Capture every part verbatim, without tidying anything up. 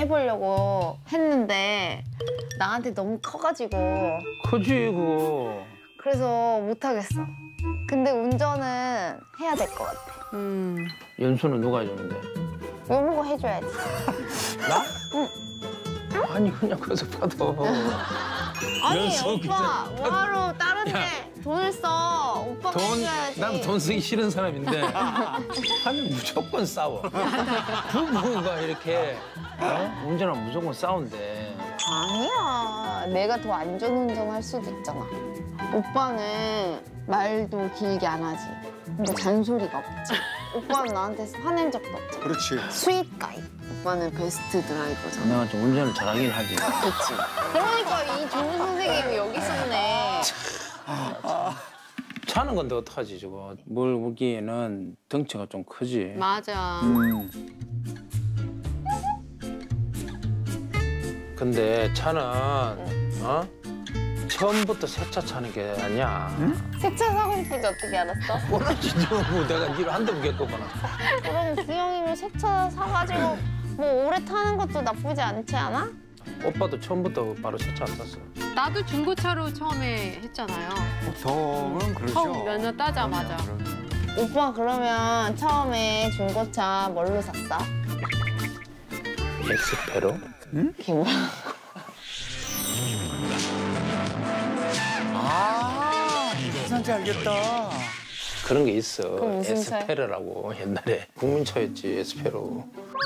해보려고 했는데 나한테 너무 커가지고 크지 그거. 그래서 못하겠어. 근데 운전은 해야 될 것 같아. 음. 연수는 누가 해주는데? 이모가 해줘야지. 나? 응. 아니 그냥 그래서 봐도. 아니 연수 오빠 뭐하러 다른 데 돈을 써. 오빠가 돈, 해줘야지. 난 돈 쓰기 싫은 사람인데 하면 무조건 싸워. 부부가 이렇게 어? 운전하면 무조건 싸운대. 아니야. 내가 더 안전운전할 수도 있잖아. 오빠는 말도 길게 안 하지. 근데 잔소리가 없지. 오빠는 나한테 화낸 적도 없잖아. 그렇지. 스윗 가이. 오빠는 베스트 드라이버잖아. 내가 좀 운전을 잘하긴 하지. 그치. 그러니까 이 좋은 선생님이 여기 있었네. 차는 건데 어떡하지 저거. 뭘 보기에는 덩치가 좀 크지. 맞아. 음. 근데 차는 어? 처음부터 새 차 차는 게 아니야. 새 차 사고 싶은지 어떻게 알았어? 모르지 뭐 내가 니를 한두 번 겪어보나. 그럼 주영이는 새 차 사가지고 뭐 오래 타는 것도 나쁘지 않지 않아? 오빠도 처음부터 바로 새 차 안 탔어. 나도 중고차로 처음에 했잖아요. 보통은 그렇죠. 처음 면허 따자마자. 그럼요, 그럼요. 오빠 그러면 처음에 중고차 뭘로 샀어? 엑스페로? 그게 뭐야? 아, 무슨지 알겠다. 그런 게 있어. 그럼 무슨 차야? 에스페르라고 옛날에 국민차였지 에스페로.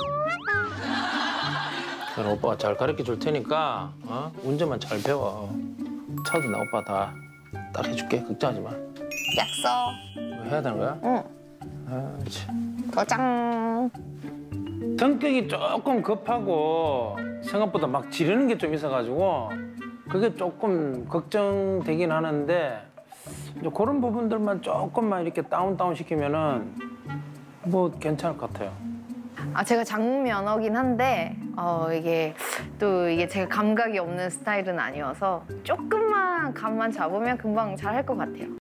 그럼 오빠가 잘 가르쳐 줄 테니까 어? 운전만 잘 배워. 차도 나 오빠 다 딱 해줄게. 걱정하지 마. 약속. 뭐 해야 되는 거야? 응. 아, 참. 도장. 성격이 조금 급하고 생각보다 막 지르는 게 좀 있어가지고 그게 조금 걱정되긴 하는데 이제 그런 부분들만 조금만 이렇게 다운 다운 시키면은 뭐 괜찮을 것 같아요. 아 제가 장면허긴 한데 어 이게 또 이게 제가 감각이 없는 스타일은 아니어서 조금만 감만 잡으면 금방 잘 할 것 같아요.